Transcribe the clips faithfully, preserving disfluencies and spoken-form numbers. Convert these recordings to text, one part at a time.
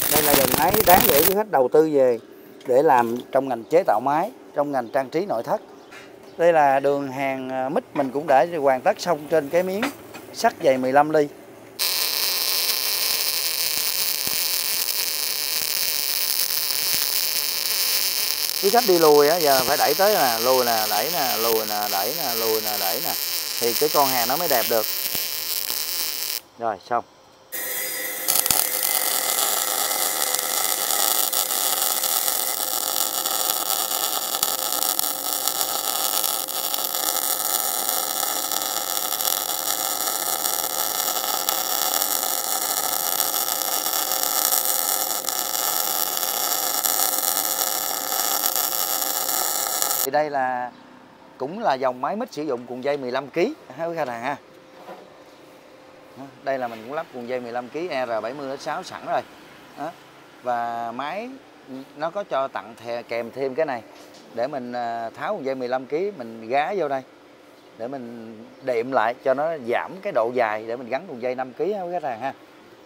Đây là dòng máy đáng để quý khách đầu tư về để làm trong ngành chế tạo máy, trong ngành trang trí nội thất. Đây là đường hàng mít mình cũng đã hoàn tất xong trên cái miếng sắt dày mười lăm ly. Quý khách đi lùi á, giờ phải đẩy tới nè, lùi nè, đẩy nè, lùi nè, đẩy nè, lùi nè, đẩy nè, thì cái con hàng nó mới đẹp được. Rồi xong. Thì đây là cũng là dòng máy mít sử dụng cuộn dây mười lăm ki lô gam ha quý khách hàng ha. Đây là mình cũng lắp cuộn dây mười lăm ki lô gam E R bảy mươi sáu sẵn rồi. Đó. Và máy nó có cho tặng thè, kèm thêm cái này để mình tháo cuộn dây mười lăm ki lô gam mình gá vô đây để mình đệm lại cho nó giảm cái độ dài để mình gắn cuộn dây năm ki lô gam quý khách hàng ha.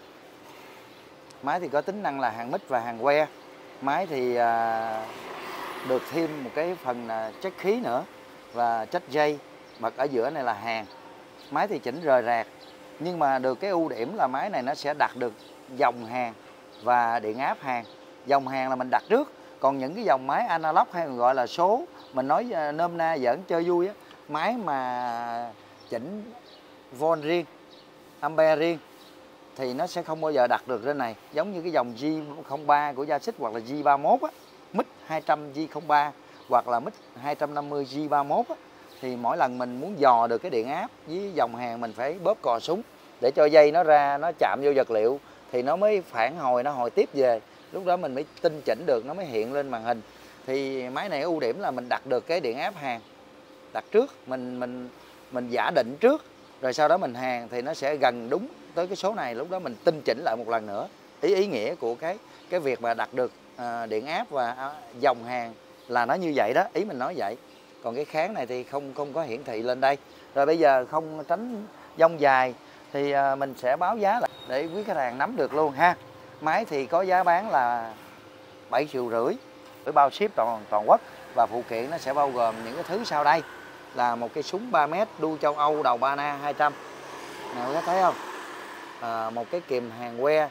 Máy thì có tính năng là hàng mít và hàng que. Máy thì à, được thêm một cái phần là chất khí nữa và chất dây, bật ở giữa này là hàng. Máy thì chỉnh rời rạc, nhưng mà được cái ưu điểm là máy này nó sẽ đặt được dòng hàng và điện áp hàng. Dòng hàng là mình đặt trước, còn những cái dòng máy analog hay còn gọi là số, mình nói nôm na giỡn chơi vui á, máy mà chỉnh volt riêng, ampere riêng thì nó sẽ không bao giờ đặt được trên này. Giống như cái dòng G không ba của Gia Xích hoặc là G ba mốt á, mít hai trăm G không ba hoặc là mít hai trăm năm mươi G ba mốt á, thì mỗi lần mình muốn dò được cái điện áp với dòng hàng mình phải bóp cò súng để cho dây nó ra, nó chạm vô vật liệu thì nó mới phản hồi, nó hồi tiếp về. Lúc đó mình mới tinh chỉnh được, nó mới hiện lên màn hình. Thì máy này ưu điểm là mình đặt được cái điện áp hàng, đặt trước, mình mình mình giả định trước, rồi sau đó mình hàng thì nó sẽ gần đúng tới cái số này. Lúc đó mình tinh chỉnh lại một lần nữa. Ý ý nghĩa của cái cái việc mà đặt được à, điện áp và à, dòng hàng là nó như vậy đó, ý mình nói vậy. Còn cái kháng này thì không không có hiển thị lên đây. Rồi bây giờ không tránh dông dài thì à, mình sẽ báo giá lại để quý khách hàng nắm được luôn ha. Máy thì có giá bán là bảy triệu rưỡi với bao ship toàn toàn quốc, và phụ kiện nó sẽ bao gồm những cái thứ sau đây là một cây súng ba mét đu châu Âu đầu Bana hai trăm. Nào quý khách thấy không? À, một cái kìm hàng que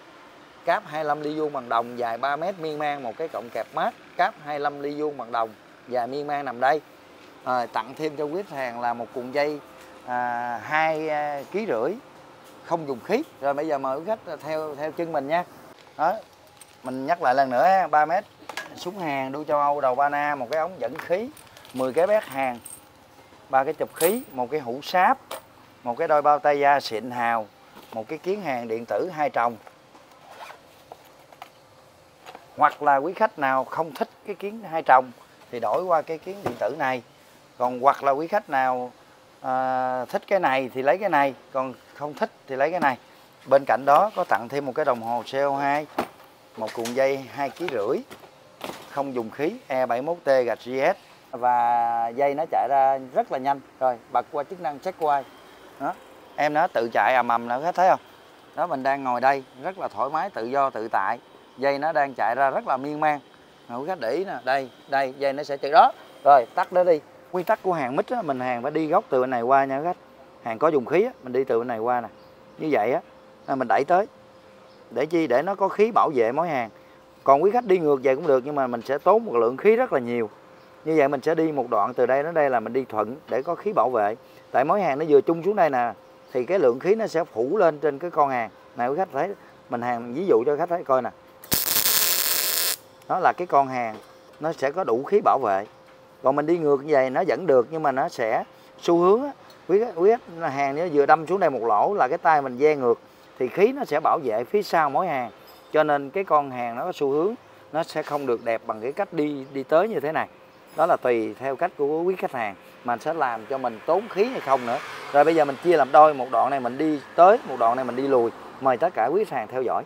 cáp hai mươi lăm ly vuông bằng đồng dài ba mét miên man, một cái cọng kẹp mát cáp hai mươi lăm ly vuông bằng đồng dài miên man nằm đây. À, tặng thêm cho quý khách hàng là một cuộn dây à, hai ký rưỡi không dùng khí. Rồi bây giờ mời quý khách theo theo chân mình nha. Đó, mình nhắc lại lần nữa, ba mét súng hàng đu châu Âu đầu Bana, một cái ống dẫn khí, mười cái bét hàng, ba cái chụp khí, một cái hũ sáp, một cái đôi bao tay da xịn hào, một cái kiến hàng điện tử hai tròng. Hoặc là quý khách nào không thích cái kiến hai tròng thì đổi qua cái kiến điện tử này. Còn hoặc là quý khách nào à, thích cái này thì lấy cái này, còn không thích thì lấy cái này. Bên cạnh đó có tặng thêm một cái đồng hồ xê o hai, một cuộn dây hai ký rưỡi không dùng khí E bảy mươi mốt T gạch G S, và dây nó chạy ra rất là nhanh. Rồi bật qua chức năng check quay. Đó, em nó tự chạy ầm ầm nữa, khách thấy không? Đó, mình đang ngồi đây rất là thoải mái, tự do tự tại. Dây nó đang chạy ra rất là miên man. Quý khách để ý nè, đây, đây dây nó sẽ chạy đó. Rồi tắt nó đi. Quy tắc của hàng mít á, mình hàng phải đi góc từ bên này qua nha khách. Hàng có dùng khí á, mình đi từ bên này qua nè. Như vậy á, mình đẩy tới. Để chi? Để nó có khí bảo vệ mối hàng. Còn quý khách đi ngược vậy cũng được, nhưng mà mình sẽ tốn một lượng khí rất là nhiều. Như vậy mình sẽ đi một đoạn từ đây đến đây là mình đi thuận để có khí bảo vệ. Tại mối hàng nó vừa chung xuống đây nè, thì cái lượng khí nó sẽ phủ lên trên cái con hàng. Này quý khách thấy, mình hàng ví dụ cho khách thấy coi nè. Đó là cái con hàng nó sẽ có đủ khí bảo vệ. Còn mình đi ngược như vậy nó vẫn được, nhưng mà nó sẽ xu hướng á, quý quý hàng nó vừa đâm xuống đây một lỗ là cái tay mình ve ngược thì khí nó sẽ bảo vệ phía sau mỗi hàng. Cho nên cái con hàng nó có xu hướng nó sẽ không được đẹp bằng cái cách đi đi tới như thế này. Đó là tùy theo cách của quý khách hàng mà sẽ làm cho mình tốn khí hay không nữa. Rồi bây giờ mình chia làm đôi, một đoạn này mình đi tới, một đoạn này mình đi lùi. Mời tất cả quý khách hàng theo dõi.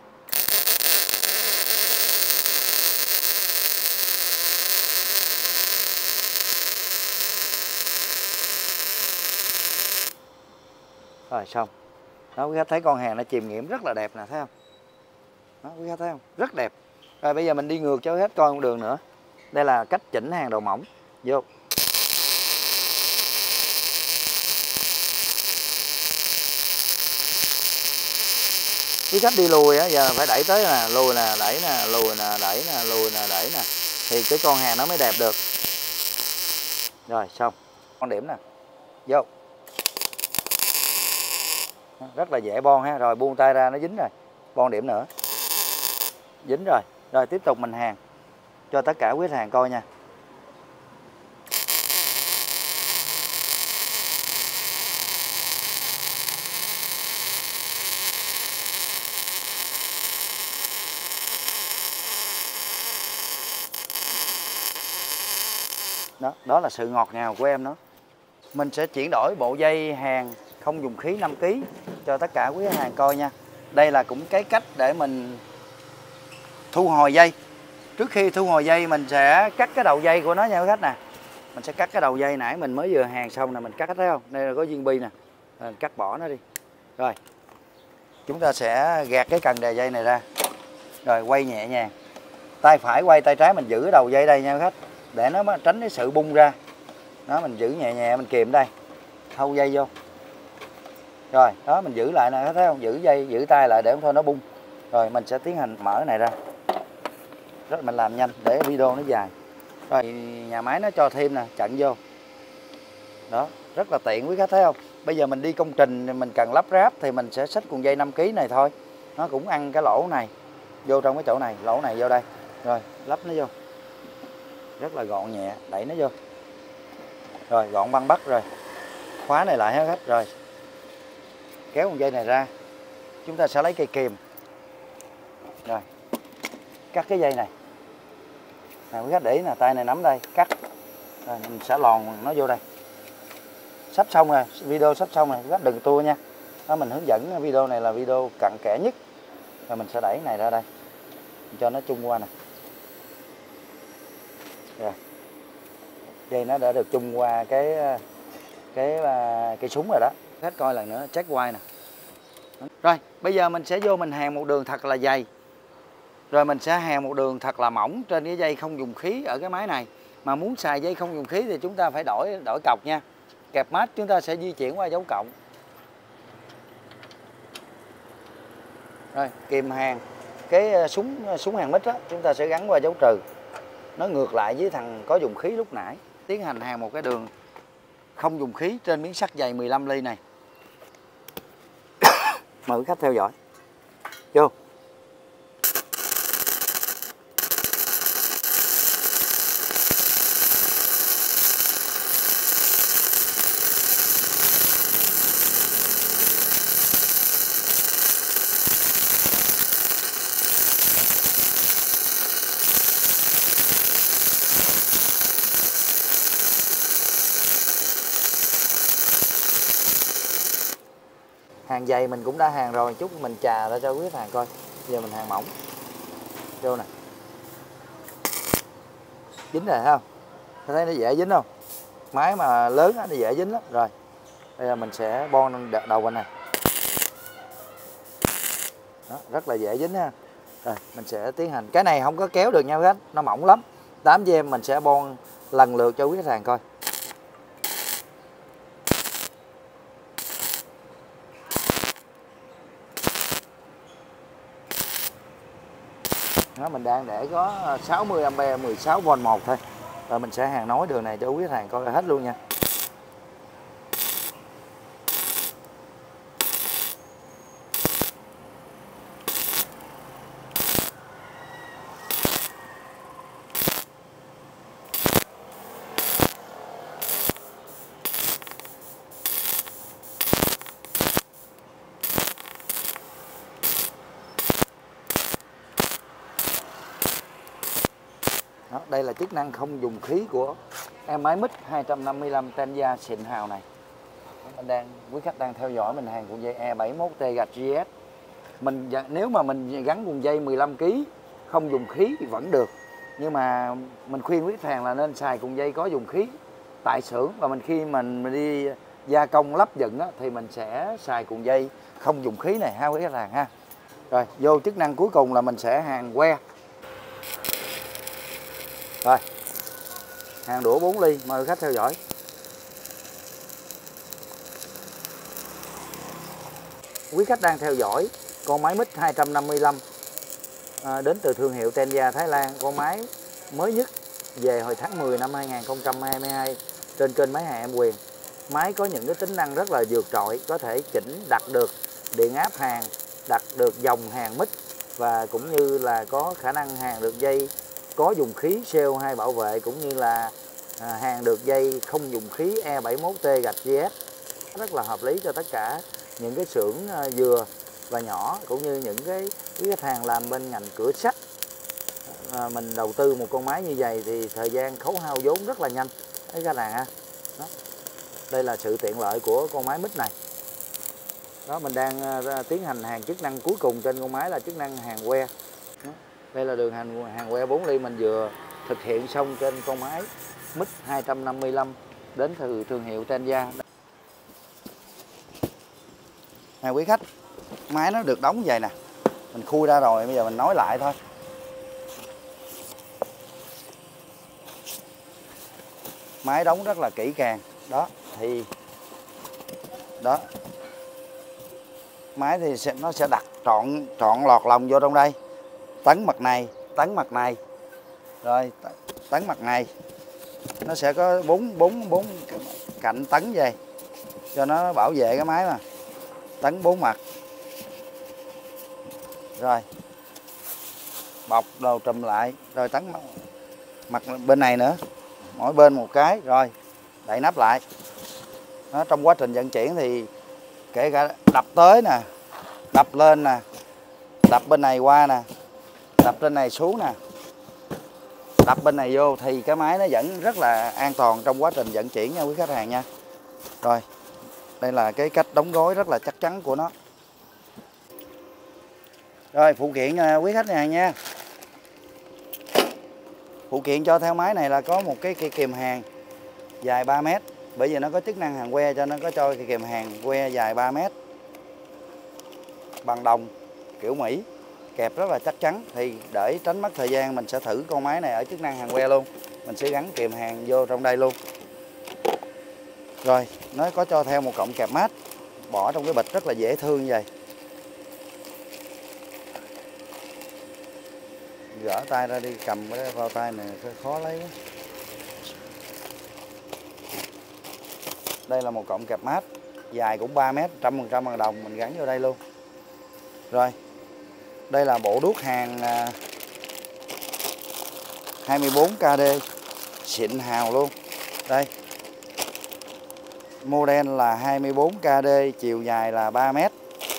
Rồi xong. Đó, quý khách thấy con hàng nó chìm nghiệm rất là đẹp nè, thấy không? Đó, quý khách thấy không? Rất đẹp. Rồi bây giờ mình đi ngược cho quý khách coi con đường nữa. Đây là cách chỉnh hàng đầu mỏng. Vô. Quý khách đi lùi á, giờ phải đẩy tới nè, lùi nè, đẩy nè, lùi nè, đẩy nè, lùi nè, đẩy nè. Thì cái con hàng nó mới đẹp được. Rồi xong. Con điểm nè. Vô. Rất là dễ bon ha. Rồi buông tay ra nó dính rồi. Bon điểm nữa. Dính rồi. Rồi tiếp tục mình hàng cho tất cả quý khách hàng coi nha. Đó, đó là sự ngọt ngào của em đó. Mình sẽ chuyển đổi bộ dây hàng không dùng khí năm ki cho tất cả quý khách hàng coi nha. Đây là cũng cái cách để mình thu hồi dây. Trước khi thu hồi dây mình sẽ cắt cái đầu dây của nó nha quý khách nè. Mình sẽ cắt cái đầu dây nãy mình mới vừa hàng xong nè, mình cắt thấy không? Đây là có viên bi nè. Mình cắt bỏ nó đi. Rồi. Chúng ta sẽ gạt cái cần đề dây này ra. Rồi quay nhẹ nhàng. Tay phải quay, tay trái mình giữ đầu dây đây nha quý khách. Để nó tránh cái sự bung ra. Đó, mình giữ nhẹ nhẹ, mình kìm đây. Thâu dây vô. Rồi, đó mình giữ lại nè, thấy không? Giữ dây, giữ tay lại để không thôi nó bung. Rồi mình sẽ tiến hành mở cái này ra. Rất mình làm nhanh để video nó dài. Rồi nhà máy nó cho thêm nè, chặn vô. Đó, rất là tiện quý khách thấy không? Bây giờ mình đi công trình mình cần lắp ráp thì mình sẽ xách cuộn dây năm ki này thôi. Nó cũng ăn cái lỗ này. Vô trong cái chỗ này, lỗ này vô đây. Rồi, lắp nó vô. Rất là gọn nhẹ, đẩy nó vô. Rồi, gọn băng bắt rồi. Khóa này lại ha khách. Rồi. Kéo con dây này ra. Chúng ta sẽ lấy cây kìm. Rồi. Cắt cái dây này. Nè quý khách để ý nè, tay này nắm đây, cắt. Rồi mình sẽ lòn nó vô đây. Sắp xong rồi, video sắp xong rồi, quý khách đừng tua nha. Đó, mình hướng dẫn video này là video cặn kẽ nhất. Rồi mình sẽ đẩy này ra đây. Cho nó chung qua nè. Rồi. Dây nó đã được chung qua cái cái cái súng rồi đó. Khách coi lần nữa, check quay nè. Rồi, bây giờ mình sẽ vô mình hàn một đường thật là dày. Rồi mình sẽ hàn một đường thật là mỏng trên cái dây không dùng khí ở cái máy này. Mà muốn xài dây không dùng khí thì chúng ta phải đổi đổi cọc nha. Kẹp mát chúng ta sẽ di chuyển qua dấu cộng. Rồi, kìm hàng. Cái súng súng hàng mít đó, chúng ta sẽ gắn qua dấu trừ. Nó ngược lại với thằng có dùng khí lúc nãy. Tiến hành hàn một cái đường không dùng khí trên miếng sắt dày mười lăm ly này. Mời quý khách theo dõi. Vô. Hàng dày mình cũng đã hàng rồi, chút mình chà ra cho quý khách hàng coi. Giờ mình hàng mỏng. Vô nè. Dính rồi thấy không? Thấy nó dễ dính không? Máy mà lớn nó dễ dính lắm. Rồi. Bây giờ mình sẽ bon đầu bên này. Đó, rất là dễ dính ha. Rồi, mình sẽ tiến hành. Cái này không có kéo được nha quý khách, nó mỏng lắm. tám gi em mình sẽ bon lần lượt cho quý khách hàng coi. Đó, mình đang để có sáu mươi am pe mười sáu vôn một thôi. Rồi mình sẽ hàng nối đường này cho quý khách hàng coi hết luôn nha. Đó, đây là chức năng không dùng khí của em máy mít hai trăm năm mươi lăm Tenya xịn hào này. Mình đang quý khách đang theo dõi mình hàng cuộn dây E bảy mốt T gạch giê ét. Mình nếu mà mình gắn cuộn dây mười lăm ki không dùng khí thì vẫn được. Nhưng mà mình khuyên quý khách hàng là nên xài cuộn dây có dùng khí tại xưởng, và mình khi mình, mình đi gia công lắp dựng á, thì mình sẽ xài cuộn dây không dùng khí này ha quý khách hàng ha. Rồi vô chức năng cuối cùng là mình sẽ hàn que. Rồi hàn đũa bốn ly, mời khách theo dõi. Quý khách đang theo dõi con máy mít hai trăm năm mươi lăm à, đến từ thương hiệu Tenja Thái Lan. Con máy mới nhất về hồi tháng mười năm hai nghìn không trăm hai mươi hai trên kênh máy hàng Em Quyền. Máy có những cái tính năng rất là vượt trội, có thể chỉnh đặt được điện áp hàng, đặt được dòng hàng mít và cũng như là có khả năng hàng được dây có dùng khí xê o hai bảo vệ, cũng như là à, hàng được dây không dùng khí E bảy mươi mốt T gạch giê ét. Rất là hợp lý cho tất cả những cái xưởng vừa và nhỏ, cũng như những cái quý khách hàng làm bên ngành cửa sắt. À, mình đầu tư một con máy như vậy thì thời gian khấu hao vốn rất là nhanh thấy khách hàng ha. Đó. Đây là sự tiện lợi của con máy mít này. Đó, mình đang uh, tiến hành hàng chức năng cuối cùng trên con máy là chức năng hàn que. Đó. Đây là đường hàn hàn que bốn ly mình vừa thực hiện xong trên con máy mít hai trăm năm mươi lăm đến từ thương hiệu Tenja. Nè quý khách, máy nó được đóng vậy nè, mình khui ra rồi, bây giờ mình nói lại thôi. Máy đóng rất là kỹ càng. Đó thì đó, máy thì sẽ, nó sẽ đặt trọn trọn lọt lòng vô trong đây, tấn mặt này, tấn mặt này, rồi tấn mặt này, nó sẽ có bốn bốn bốn cạnh tấn vậy cho nó bảo vệ cái máy mà, tấn bốn mặt, rồi bọc đầu trùm lại, rồi tấn mặt bên này nữa, mỗi bên một cái, rồi đậy nắp lại. Đó, trong quá trình vận chuyển thì kể cả đập tới nè, đập lên nè, đập bên này qua nè, đập bên này xuống nè, đập bên này vô thì cái máy nó vẫn rất là an toàn trong quá trình vận chuyển nha quý khách hàng nha. Rồi đây là cái cách đóng gói rất là chắc chắn của nó. Rồi phụ kiện quý khách hàng nha. Phụ kiện cho theo máy này là có một cái cây kìm hàng dài ba mét, bởi vì nó có chức năng hàn que cho nó có cho cây kìm hàng que dài ba mét bằng đồng kiểu Mỹ, kẹp rất là chắc chắn. Thì để tránh mất thời gian mình sẽ thử con máy này ở chức năng hàn que luôn, mình sẽ gắn kìm hàng vô trong đây luôn. Rồi nó có cho theo một cọng kẹp mát bỏ trong cái bịch rất là dễ thương vậy. Gỡ tay ra đi, cầm cái vào tay này khó lấy quá. Đây là một cọng kẹp mát dài cũng ba mét, trăm phần trăm bằng đồng, mình gắn vô đây luôn. Rồi đây là bộ đuốc hàng hai mươi bốn K D xịn hào luôn. Đây model là hai mươi bốn K D, chiều dài là ba mét.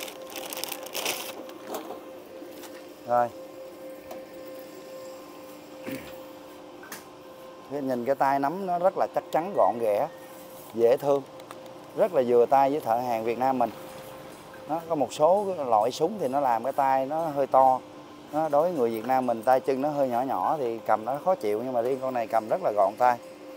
Rồi nhìn cái tay nắm nó rất là chắc chắn, gọn ghẽ, dễ thương, rất là vừa tay với thợ hàng Việt Nam mình. Nó có một số loại súng thì nó làm cái tay nó hơi to, nó đối với người Việt Nam mình tay chân nó hơi nhỏ nhỏ thì cầm nó khó chịu, nhưng mà riêng con này cầm rất là gọn tay.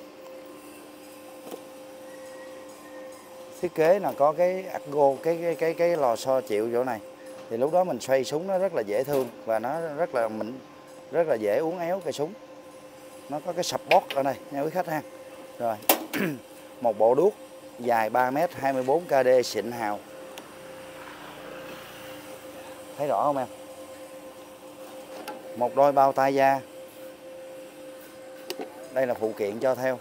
Thiết kế là có cái Argo, cái cái cái cái lò xo chịu chỗ này, thì lúc đó mình xoay súng nó rất là dễ thương và nó rất là mịn, rất là dễ uốn éo cây súng. Nó có cái support ở đây nha quý khách ha. Rồi một bộ đuốc dài ba mét, hai mươi bốn K D xịn hào, thấy rõ không em? Một đôi bao tay da, đây là phụ kiện cho theo.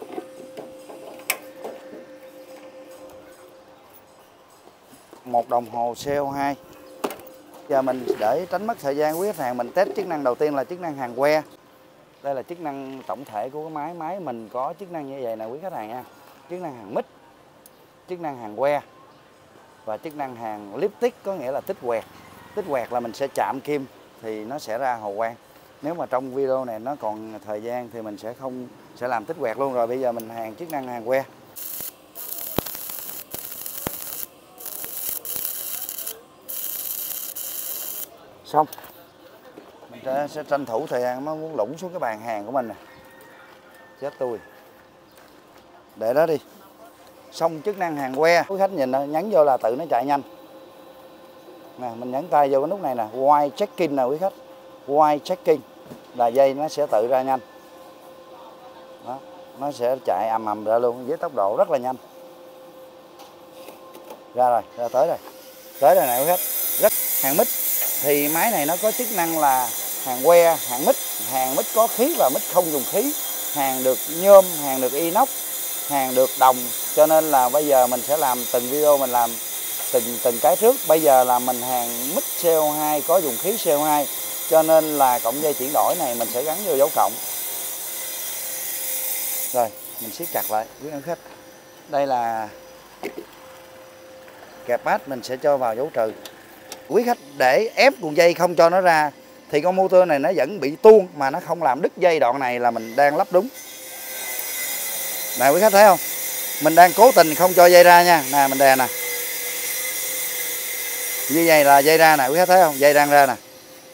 Một đồng hồ xê o hai. Giờ mình để tránh mất thời gian quý khách hàng, mình test chức năng đầu tiên là chức năng hàn que. Đây là chức năng tổng thể của cái máy. Máy mình có chức năng như vậy nè quý khách hàng nha. Chức năng hàn mít, chức năng hàn que và chức năng hàn lipstick, có nghĩa là tích quẹt. Tích quẹt là mình sẽ chạm kim thì nó sẽ ra hồ quang. Nếu mà trong video này nó còn thời gian thì mình sẽ không sẽ làm tích quẹt luôn. Rồi bây giờ mình hàn chức năng hàn que. Xong. Mình sẽ, sẽ tranh thủ thời gian, nó muốn lũng xuống cái bàn hàng của mình nè. Chết tôi. Để đó đi. Xong chức năng hàn que, quý khách nhìn nhấn vô là tự nó chạy nhanh. Nè, mình nhấn tay vô cái nút này nè, while checking nè quý khách. While checking là dây nó sẽ tự ra nhanh. Đó, nó sẽ chạy ầm ầm ra luôn với tốc độ rất là nhanh. Ra rồi, ra tới rồi. Tới rồi nè quý khách. Rất hàng mít thì máy này nó có chức năng là hàng que, hàng mít, hàng mít có khí và mít không dùng khí, hàng được nhôm, hàng được inox, hàng được đồng, cho nên là bây giờ mình sẽ làm từng video mình làm từng từng cái trước. Bây giờ là mình hàng mít xê o hai có dùng khí xê o hai, cho nên là cọng dây chuyển đổi này mình sẽ gắn vô dấu cộng. Rồi mình siết chặt lại quý khách. Đây là kẹp bát, mình sẽ cho vào dấu trừ. Quý khách để ép cuộn dây không cho nó ra thì con motor này nó vẫn bị tuôn mà nó không làm đứt dây đoạn này là mình đang lắp đúng. Nè quý khách thấy không? Mình đang cố tình không cho dây ra nha. Nè mình đè nè. Như vậy là dây ra nè quý khách thấy không? Dây đang ra nè.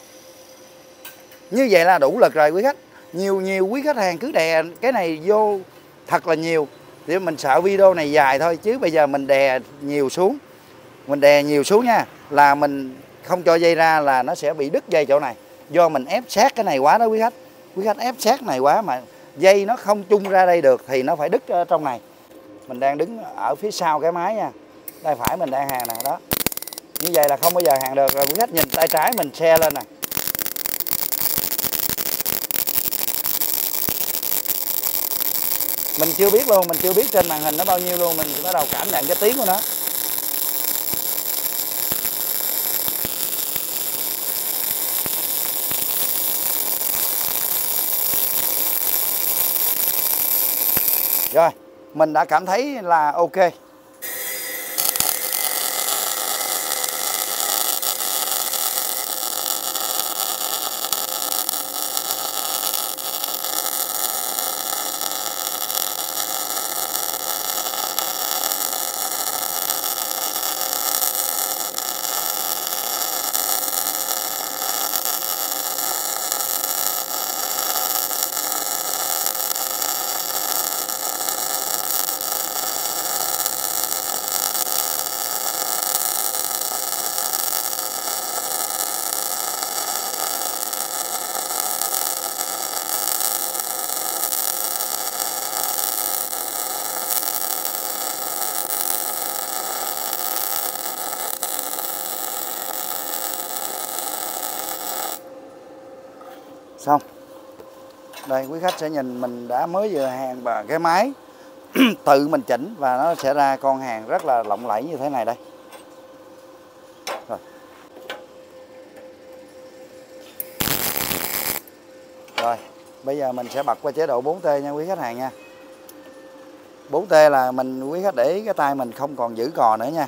Như vậy là đủ lực rồi quý khách. Nhiều nhiều quý khách hàng cứ đè cái này vô thật là nhiều. Thì mình sợ video này dài thôi, chứ bây giờ mình đè nhiều xuống. Mình đè nhiều xuống nha, là mình không cho dây ra là nó sẽ bị đứt dây chỗ này. Do mình ép sát cái này quá đó quý khách. Quý khách ép sát này quá mà dây nó không chung ra đây được thì nó phải đứt ở trong này. Mình đang đứng ở phía sau cái máy nha. Tay phải mình đang hàng nè đó. Như vậy là không bao giờ hàng được rồi quý khách. Nhìn tay trái mình xe lên nè. Mình chưa biết luôn, mình chưa biết trên màn hình nó bao nhiêu luôn, mình bắt đầu cảm nhận cái tiếng của nó. Rồi, mình đã cảm thấy là ok. Xong. Đây quý khách sẽ nhìn mình đã mới vừa hàng và cái máy tự mình chỉnh và nó sẽ ra con hàng rất là lộng lẫy như thế này đây. Rồi. Rồi, bây giờ mình sẽ bật qua chế độ bốn T nha quý khách hàng nha. bốn T là mình quý khách để ý cái tay mình không còn giữ cò nữa nha.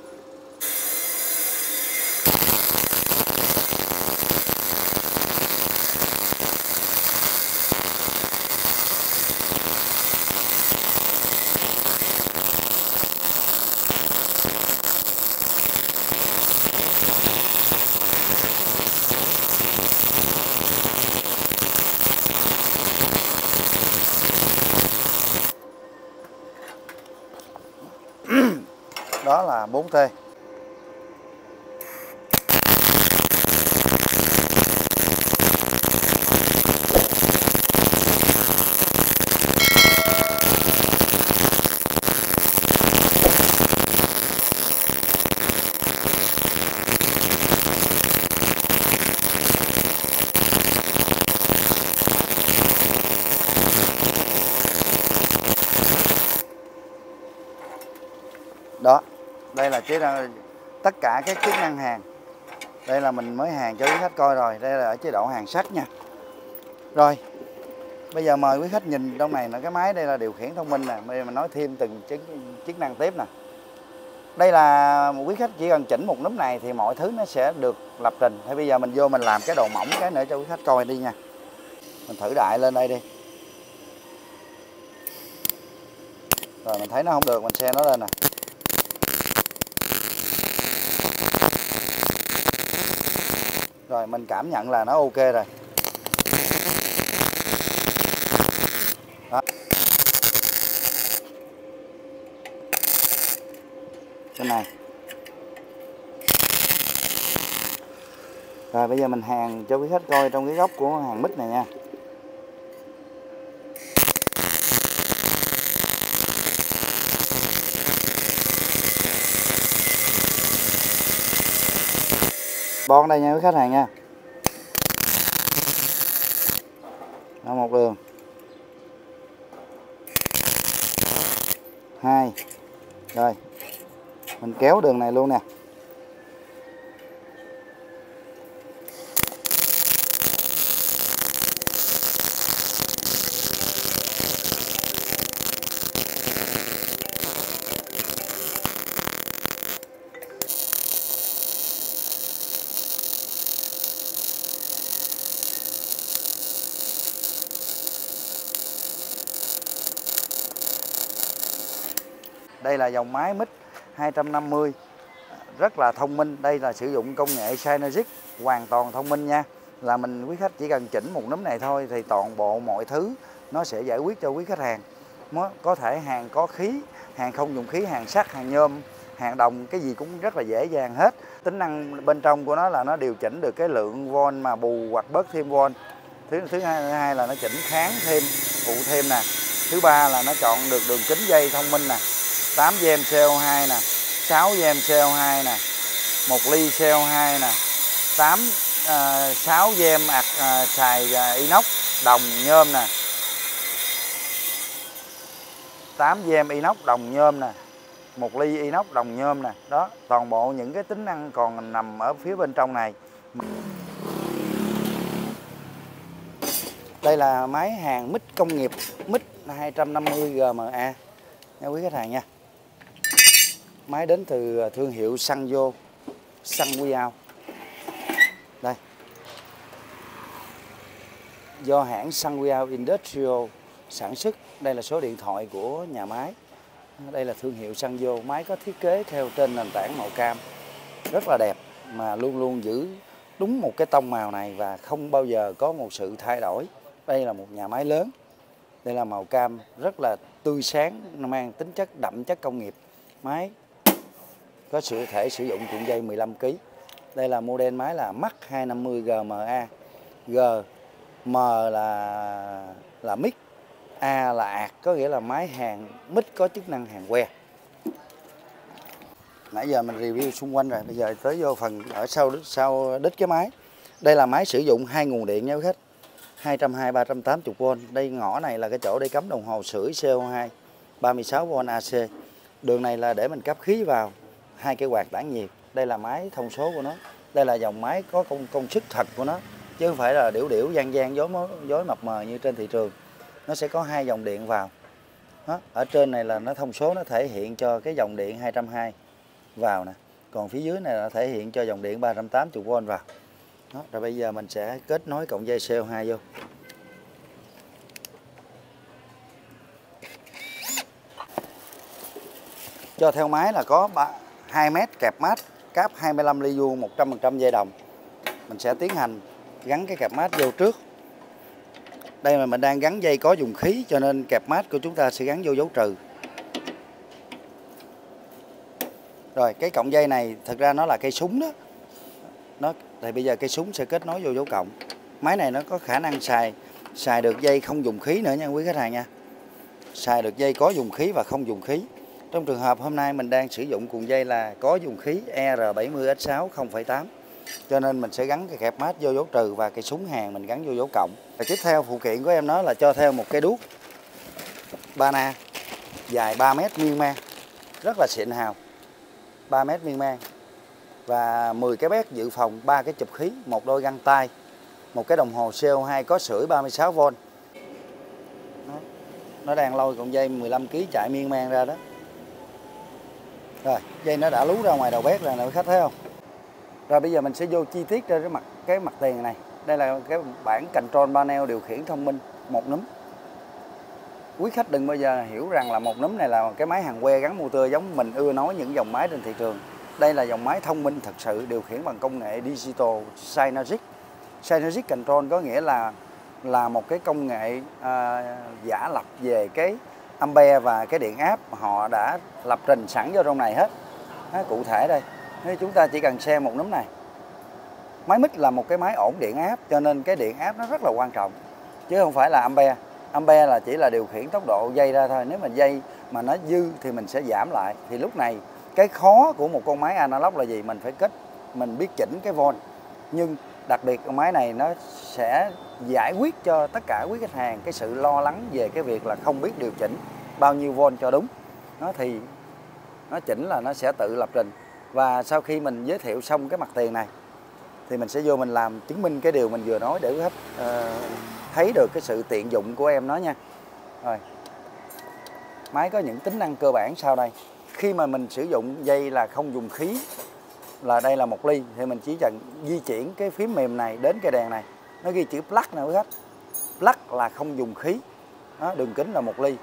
Đó là bốn T. Đó, đây là chế độ, tất cả các chức năng hàng. Đây là mình mới hàng cho quý khách coi rồi. Đây là ở chế độ hàng sắt nha. Rồi, bây giờ mời quý khách nhìn trong này là cái máy. Đây là điều khiển thông minh nè. Bây giờ mình nói thêm từng chức, chức năng tiếp nè. Đây là quý khách chỉ cần chỉnh một nút này thì mọi thứ nó sẽ được lập trình. Thì bây giờ mình vô mình làm cái độ mỏng cái nữa cho quý khách coi đi nha. Mình thử đại lên đây đi. Rồi mình thấy nó không được, mình xe nó lên nè. Rồi mình cảm nhận là nó ok rồi. Đó. Cái này. Rồi bây giờ mình hàn cho quý khách coi trong cái góc của hàng mít này nha. Bon đây nha quý khách hàng nha. Đó, một đường. Hai. Rồi. Mình kéo đường này luôn nè. Đây là dòng máy mít hai trăm năm mươi rất là thông minh. Đây là sử dụng công nghệ Synergic hoàn toàn thông minh nha. Là mình quý khách chỉ cần chỉnh một núm này thôi thì toàn bộ mọi thứ nó sẽ giải quyết cho quý khách hàng. Có thể hàng có khí, hàng không dùng khí, hàng sắt, hàng nhôm, hàng đồng, cái gì cũng rất là dễ dàng hết. Tính năng bên trong của nó là nó điều chỉnh được cái lượng volt mà bù hoặc bớt thêm volt. Thứ thứ hai, thứ hai là nó chỉnh kháng thêm, phụ thêm nè. Thứ ba là nó chọn được đường kính dây thông minh nè. tám gi xê o hai nè, sáu gi xê o hai nè, một ly xê o hai nè, tám uh, sáu gi ạc uh, xài uh, inox đồng nhôm nè. tám gi inox đồng nhôm nè, một ly inox đồng nhôm nè. Đó, toàn bộ những cái tính năng còn nằm ở phía bên trong này. Đây là máy hàn mít công nghiệp mít hai trăm năm mươi G M A nha quý khách hàng nha. Máy đến từ thương hiệu Sanyo, Sunweao. Đây. Do hãng Sunweao Industrial sản xuất. Đây là số điện thoại của nhà máy. Đây là thương hiệu Sanyo. Máy có thiết kế theo trên nền tảng màu cam. Rất là đẹp mà luôn luôn giữ đúng một cái tông màu này và không bao giờ có một sự thay đổi. Đây là một nhà máy lớn. Đây là màu cam rất là tươi sáng, mang tính chất đậm chất công nghiệp. Máy có sự thể sử dụng cuộn dây mười lăm ki lô gam. Đây là model máy là Max hai trăm năm mươi G M A. G, M là là mic, A là ạc, có nghĩa là máy hàn mic có chức năng hàn que. Nãy giờ mình review xung quanh rồi, bây giờ tới vô phần ở sau sau đít cái máy. Đây là máy sử dụng hai nguồn điện nha quý khách. hai trăm hai mươi, ba trăm tám mươi volt. Đây ngõ này là cái chỗ để cắm đồng hồ sưởi xê o hai, ba mươi sáu volt A C. Đường này là để mình cấp khí vào, hai cái quạt tản nhiệt. Đây là máy thông số của nó. Đây là dòng máy có công công suất thật của nó, chứ không phải là điểu điểu gian gian dối dối mập mờ như trên thị trường. Nó sẽ có hai dòng điện vào. Đó, ở trên này là nó thông số, nó thể hiện cho cái dòng điện hai trăm hai mươi vào nè. Còn phía dưới này là thể hiện cho dòng điện ba trăm tám mươi volt vào. Đó, rồi bây giờ mình sẽ kết nối cọng dây xê o hai vô. Cho theo máy là có hai mét kẹp mát, cáp hai mươi lăm ly vuông, một trăm phần trăm dây đồng. Mình sẽ tiến hành gắn cái kẹp mát vô trước. Đây mà mình đang gắn dây có dùng khí cho nên kẹp mát của chúng ta sẽ gắn vô dấu trừ. Rồi cái cọng dây này thật ra nó là cây súng đó. Nó thì bây giờ cây súng sẽ kết nối vô dấu cộng. Máy này nó có khả năng xài xài được dây không dùng khí nữa nha quý khách hàng nha. Xài được dây có dùng khí và không dùng khí. Trong trường hợp hôm nay mình đang sử dụng cuộn dây là có dùng khí E R bảy mươi S sáu không phẩy tám. Cho nên mình sẽ gắn cái kẹp mát vô dấu trừ và cây súng hàng mình gắn vô dấu cộng. Và tiếp theo phụ kiện của em nó là cho theo một cái đuốc Bana dài ba mét miên man. Rất là xịn hào. ba mét miên man. Và mười cái bét dự phòng, ba cái chụp khí, một đôi găng tay, một cái đồng hồ xê o hai có sưởi ba mươi sáu volt. Đó. Nó đang lôi cọng dây mười lăm ki lô gam chạy miên man ra đó. Rồi, dây nó đã lú ra ngoài đầu bét rồi nè quý khách thấy không? Rồi bây giờ mình sẽ vô chi tiết trên cái mặt cái mặt tiền này. Đây là cái bảng control panel điều khiển thông minh một núm. Quý khách đừng bao giờ hiểu rằng là một núm này là cái máy hàn que gắn motor giống mình ưa nói những dòng máy trên thị trường. Đây là dòng máy thông minh thật sự, điều khiển bằng công nghệ digital Synergic. Synergic Control có nghĩa là là một cái công nghệ à, giả lập về cái ampere và cái điện áp, họ đã lập trình sẵn vô trong này hết. Đó, cụ thể đây, nếu chúng ta chỉ cần xem một núm này, Máy mix là một cái máy ổn điện áp, cho nên cái điện áp nó rất là quan trọng, chứ không phải là ampere. Ampere là chỉ là điều khiển tốc độ dây ra thôi. Nếu mà dây mà nó dư thì mình sẽ giảm lại. Thì lúc này cái khó của một con máy analog là gì? Mình phải kết, mình biết chỉnh cái volt. Nhưng đặc biệt con máy này nó sẽ giải quyết cho tất cả quý khách hàng cái sự lo lắng về cái việc là không biết điều chỉnh bao nhiêu volt cho đúng. Nó thì nó chỉnh là nó sẽ tự lập trình. Và sau khi mình giới thiệu xong cái mặt tiền này thì mình sẽ vô mình làm chứng minh cái điều mình vừa nói để quý khách uh, thấy được cái sự tiện dụng của em nó nha. Rồi, máy có những tính năng cơ bản sau đây. Khi mà mình sử dụng dây là không dùng khí, là đây là một ly, thì mình chỉ cần di chuyển cái phím mềm này đến cái đèn này, nó ghi chữ plug nè quý khách. Plug là không dùng khí. Đó, đường kính là một ly.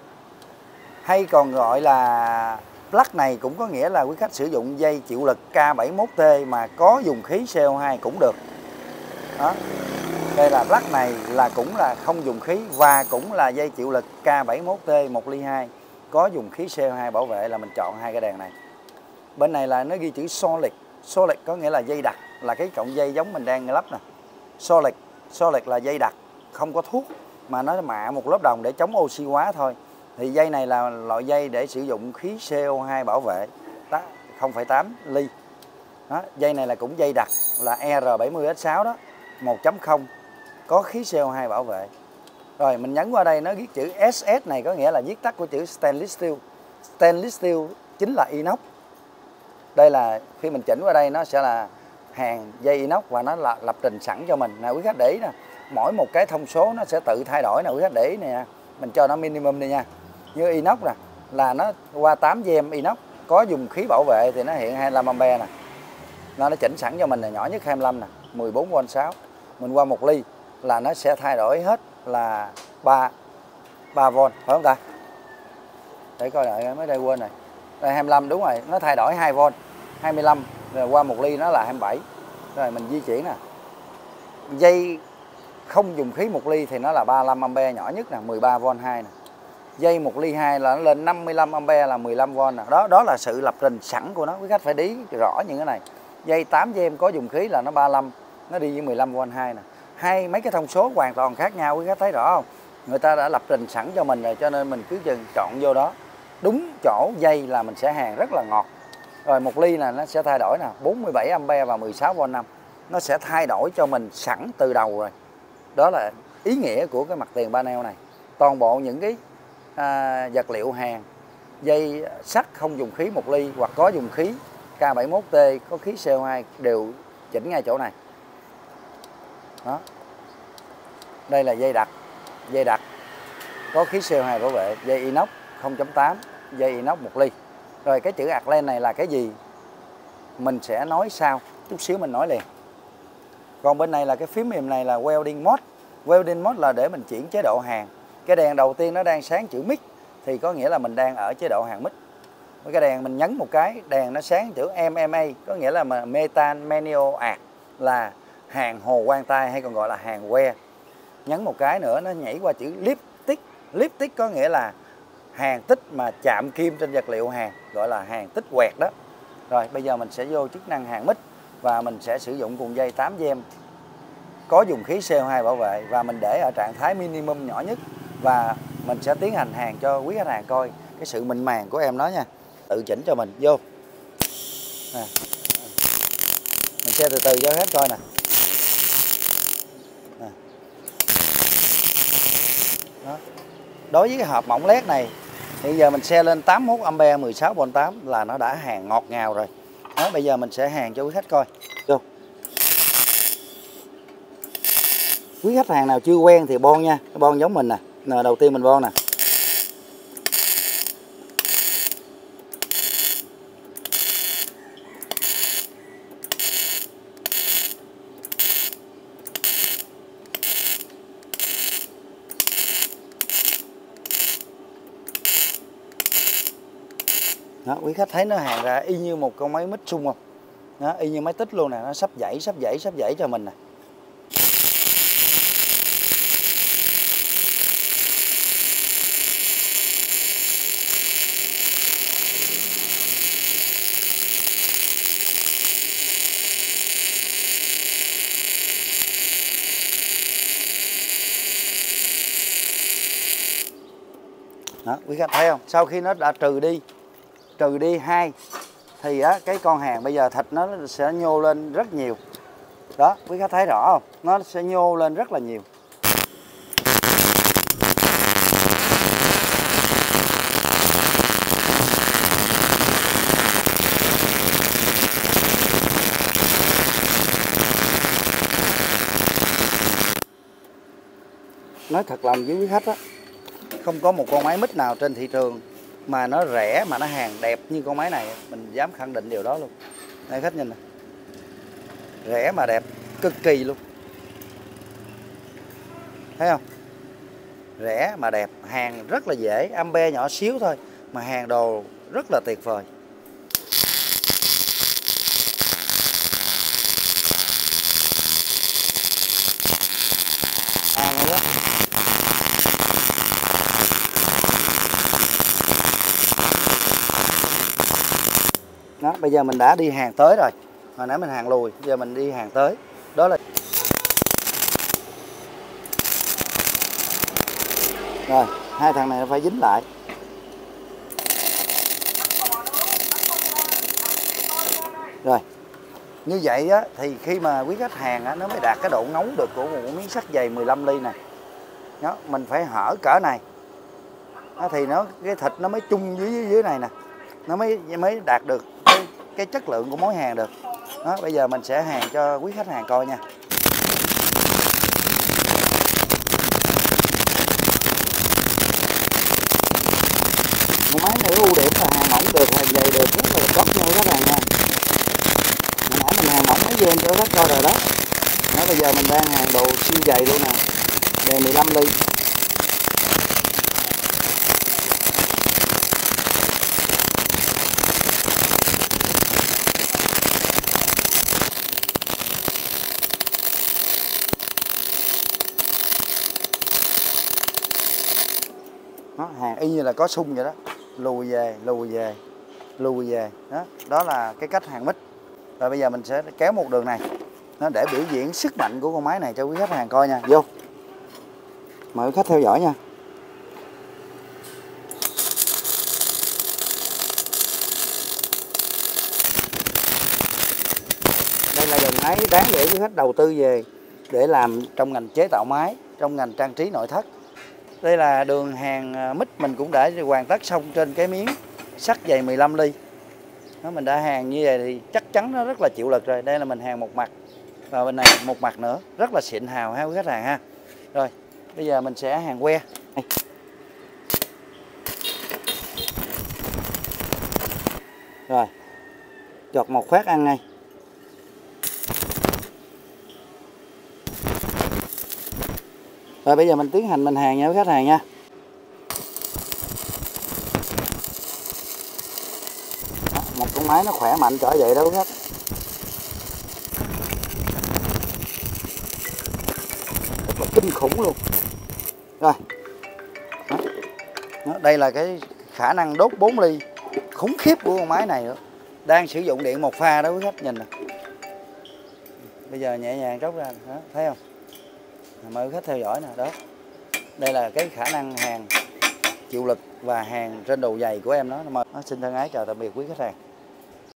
Hay còn gọi là plug này cũng có nghĩa là quý khách sử dụng dây chịu lực K bảy mươi mốt T mà có dùng khí C O hai cũng được. Đó. Đây là plug này là cũng là không dùng khí và cũng là dây chịu lực K bảy mươi mốt T một ly hai có dùng khí C O hai bảo vệ, là mình chọn hai cái đèn này. Bên này là nó ghi chữ solid. Solid có nghĩa là dây đặc, là cái cọng dây giống mình đang lắp nè. Solid, solid là dây đặc, không có thuốc mà nó mạ một lớp đồng để chống oxy hóa thôi. Thì dây này là loại dây để sử dụng khí C O hai bảo vệ không phẩy tám ly. Đó, dây này là cũng dây đặc là R bảy mươi X sáu đó, một chấm không có khí C O hai bảo vệ. Rồi mình nhấn qua đây nó viết chữ S S này có nghĩa là viết tắt của chữ stainless steel. Stainless steel chính là inox. Đây là khi mình chỉnh qua đây nó sẽ là hàng dây inox và nó là lập trình sẵn cho mình. Nè quý khách để ý nè, mỗi một cái thông số nó sẽ tự thay đổi nè quý khách để ý nè. Mình cho nó minimum đi nha. Như inox nè là nó qua tám gam inox có dùng khí bảo vệ thì nó hiện hai mươi lăm ampere nè. Nó nó chỉnh sẵn cho mình là nhỏ nhất hai mươi lăm nè, mười bốn volt sáu. Mình qua một ly là nó sẽ thay đổi hết là ba ba volt phải không ta? Để coi lại mới đây quên này. Đây hai mươi lăm đúng rồi, nó thay đổi hai volt, hai mươi lăm rồi qua một ly nó là hai mươi bảy. Rồi mình di chuyển nè. Dây không dùng khí một ly thì nó là ba mươi lăm ampere nhỏ nhất nè, mười ba volt hai nè. Dây một ly hai là nó lên năm mươi lăm ampere là mười lăm volt nè. Đó đó là sự lập trình sẵn của nó. Quý khách phải để ý rõ những cái này. Dây tám gam có dùng khí là nó ba mươi lăm, nó đi với mười lăm volt hai nè. Hai mấy cái thông số hoàn toàn khác nhau, quý khách thấy rõ không? Người ta đã lập trình sẵn cho mình rồi, cho nên mình cứ chừng chọn vô đó. Đúng chỗ dây là mình sẽ hàng rất là ngọt. Rồi một ly là nó sẽ thay đổi nè, bốn mươi bảy ampere và mười sáu volt năm. Nó sẽ thay đổi cho mình sẵn từ đầu rồi. Đó là ý nghĩa của cái mặt tiền panel này. Toàn bộ những cái à, vật liệu hàng dây sắt không dùng khí một ly hoặc có dùng khí K bảy mươi mốt T có khí C O hai đều chỉnh ngay chỗ này. Đó. Đây là dây đặc, dây đặc có khí C O hai bảo vệ, dây inox không chấm tám, dây inox một ly. Rồi cái chữ ạc len này là cái gì? Mình sẽ nói sau, chút xíu mình nói liền. Còn bên này là cái phím mềm này là welding mode. Welding mode là để mình chuyển chế độ hàng. Cái đèn đầu tiên nó đang sáng chữ mix thì có nghĩa là mình đang ở chế độ hàng mix. Cái đèn mình nhấn một cái, đèn nó sáng chữ M M A có nghĩa là metal manual art là hàng hồ quang tay hay còn gọi là hàng que. Nhấn một cái nữa nó nhảy qua chữ lipstick. Lipstick có nghĩa là hàng tích mà chạm kim trên vật liệu hàng, gọi là hàng tích quẹt đó. Rồi bây giờ mình sẽ vô chức năng hàng mix và mình sẽ sử dụng cuộn dây tám gam có dùng khí C O hai bảo vệ và mình để ở trạng thái minimum nhỏ nhất và mình sẽ tiến hành hàng cho quý khách hàng coi cái sự mịn màng của em nó nha. Tự chỉnh cho mình vô. À. Mình sẽ từ từ cho khách coi nè. À. Đó. Đối với cái hộp mỏng led này hiện giờ mình xe lên tám mươi mốt ampere mười sáu volt tám là nó đã hàng ngọt ngào rồi. Đó, bây giờ mình sẽ hàng cho quý khách coi. Vô. Quý khách hàng nào chưa quen thì bon nha, bon giống mình nè. Nè đầu tiên mình bon nè. Đó, quý khách thấy nó hàng ra y như một con máy mix sung không? Đó, y như máy tích luôn nè, nó sắp dãy, sắp dãy, sắp dãy cho mình nè. Đó, quý khách thấy không? Sau khi nó đã trừ đi trừ đi hai thì á, cái con hàng bây giờ thịt nó sẽ nhô lên rất nhiều. Đó, quý khách thấy rõ không? Nó sẽ nhô lên rất là nhiều. Nói thật lòng với quý khách á, không có một con máy mít nào trên thị trường mà nó rẻ mà nó hàng đẹp như con máy này. Mình dám khẳng định điều đó luôn. Đây khách nhìn nè, rẻ mà đẹp cực kỳ luôn, thấy không? Rẻ mà đẹp, hàng rất là dễ, ampe nhỏ xíu thôi mà hàng đồ rất là tuyệt vời. Hàng này đó. Đó, bây giờ mình đã đi hàng tới rồi. Hồi nãy mình hàng lùi, bây giờ mình đi hàng tới. Đó là rồi, hai thằng này phải dính lại. Rồi, như vậy á, thì khi mà quý khách hàng á, nó mới đạt cái độ ngấu được của một miếng sắt dày mười lăm ly này. Đó, mình phải hở cỡ này. Đó, thì nó cái thịt nó mới chung dưới dưới, dưới này nè. Nó mới mới đạt được cái, cái chất lượng của món hàng được. Đó, bây giờ mình sẽ hàng cho quý khách hàng coi nha. Một máy này ưu điểm là hàng mỏng được, hàng dày được, rất là tốt cho khách hàng nha. Hồi nãy mình hàng mỏng mấy viên cho khách coi rồi đó. Đó, bây giờ mình đang hàng đồ siêu dày luôn nè, dày mười lăm ly. Đó, hàng y như là có sung vậy đó, lùi về lùi về lùi về đó, đó là cái cách hàng mít. Rồi bây giờ mình sẽ kéo một đường này nó để biểu diễn sức mạnh của con máy này cho quý khách hàng coi nha. Vô, mời quý khách theo dõi nha. Đây là dòng máy đáng để quý khách đầu tư về để làm trong ngành chế tạo máy, trong ngành trang trí nội thất. Đây là đường hàng mít mình cũng đã hoàn tất xong trên cái miếng sắt dày mười lăm ly. Đó, mình đã hàng như vậy thì chắc chắn nó rất là chịu lực rồi. Đây là mình hàng một mặt và bên này một mặt nữa, rất là xịn hào ha quý khách hàng ha. Rồi, bây giờ mình sẽ hàng que. Rồi, chọt một phát ăn ngay. Rồi bây giờ mình tiến hành mình hàng nha quý khách hàng nha. Đó, một con máy nó khỏe mạnh trở vậy đó quý khách. Rất là kinh khủng luôn. Rồi. Đó. Đó, đây là cái khả năng đốt bốn ly khủng khiếp của con máy này nữa. Đang sử dụng điện một pha đó quý khách nhìn nè. Bây giờ nhẹ nhàng tróc ra, đó, thấy không? Mời quý khách theo dõi nè, đó. Đây là cái khả năng hàng chịu lực và hàng trên đồ dày của em đó. Mời. Đó, xin thân ái chào tạm biệt quý khách hàng.